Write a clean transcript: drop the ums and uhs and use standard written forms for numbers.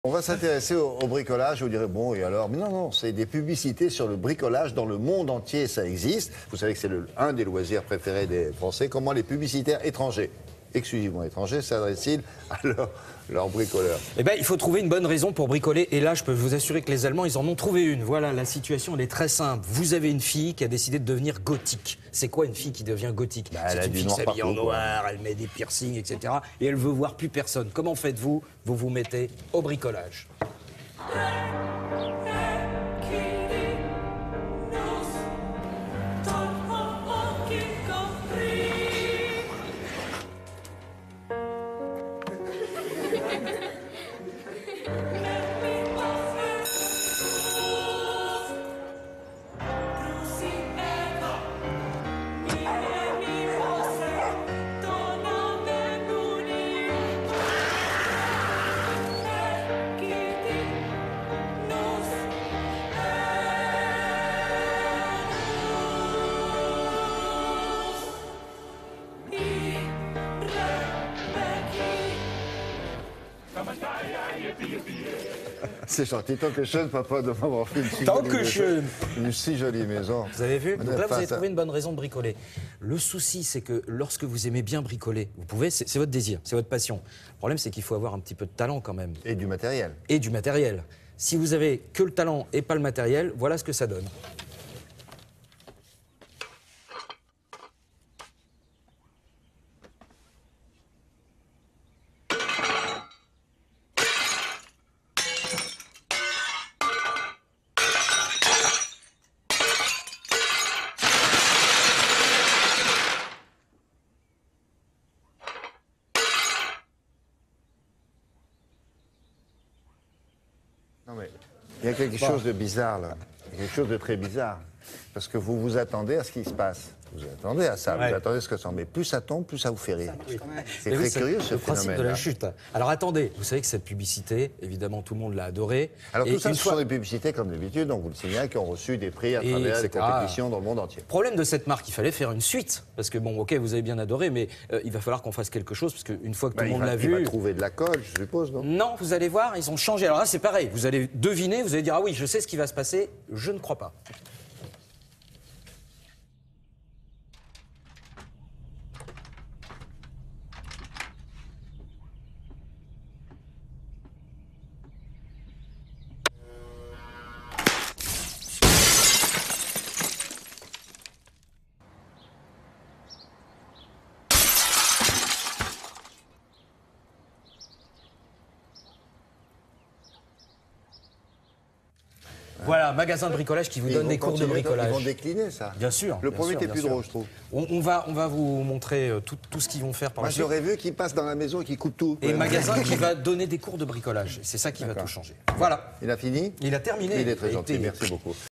On va s'intéresser au bricolage. Vous direz, bon, et alors? Mais non, non, c'est des publicités sur le bricolage dans le monde entier, ça existe. Vous savez que c'est un des loisirs préférés des Français. Comment les publicitaires étrangers, exclusivement étrangers, s'adressent-ils à leurs bricoleurs? Eh bien, il faut trouver une bonne raison pour bricoler. Et là, je peux vous assurer que les Allemands, ils en ont trouvé une. Voilà, la situation, elle est très simple. Vous avez une fille qui a décidé de devenir gothique. C'est quoi une fille qui devient gothique? Elle a une du fille noir qui s'habille en partout, noir, elle met des piercings, etc. Et elle veut voir plus personne. Comment faites-vous? Vous vous mettez au bricolage. C'est gentil. Tant que jeune, papa, de m'avoir fait une si jolie maison. Vous avez vu? Donc là, vous avez ça. trouvé une bonne raison de bricoler. Le souci, c'est que lorsque vous aimez bien bricoler, vous pouvez, c'est votre désir, c'est votre passion. Le problème, c'est qu'il faut avoir un petit peu de talent quand même. Et du matériel. Et du matériel. Si vous avez que le talent et pas le matériel, voilà ce que ça donne. Non mais, il y a quelque chose de bizarre là. Il y a quelque chose de très bizarre. Parce que vous vous attendez à ce qui se passe. Vous attendez à ça, Ouais. vous attendez à ce que ça semble. Mais plus ça tombe, plus ça vous fait rire. C'est Et très oui, curieux ce le principe phénomène. de la chute. Alors attendez, vous savez que cette publicité, évidemment, tout le monde l'a adorée. Alors Et tout ça, une ce fois- sont des publicités comme d'habitude, donc vous le signalez, qui ont reçu des prix à Et travers des etc. compétitions dans le monde entier. Problème de cette marque, il fallait faire une suite. Parce que bon, ok, vous avez bien adoré, mais il va falloir qu'on fasse quelque chose, parce qu'une fois que tout le monde l'a Il va vu... trouver de la colle, je suppose, non? Non, vous allez voir, ils ont changé. Alors là, c'est pareil. Vous allez deviner, vous allez dire, ah oui, je sais ce qui va se passer. Je ne crois pas. Voilà, magasin de bricolage qui vous Ils donne vont des cours de continuer, bricolage. Ils vont décliner ça. Bien sûr. Le bien premier sûr, était bien plus sûr. drôle, je trouve. On va vous montrer tout ce qu'ils vont faire par Moi, la suite. j'aurais vu qu'il passe dans la maison et qu'il coupe tout. Et magasin qui va donner des cours de bricolage. C'est ça qui va tout changer. Voilà. Il a fini? Il a terminé. Il est très gentil, été- merci beaucoup.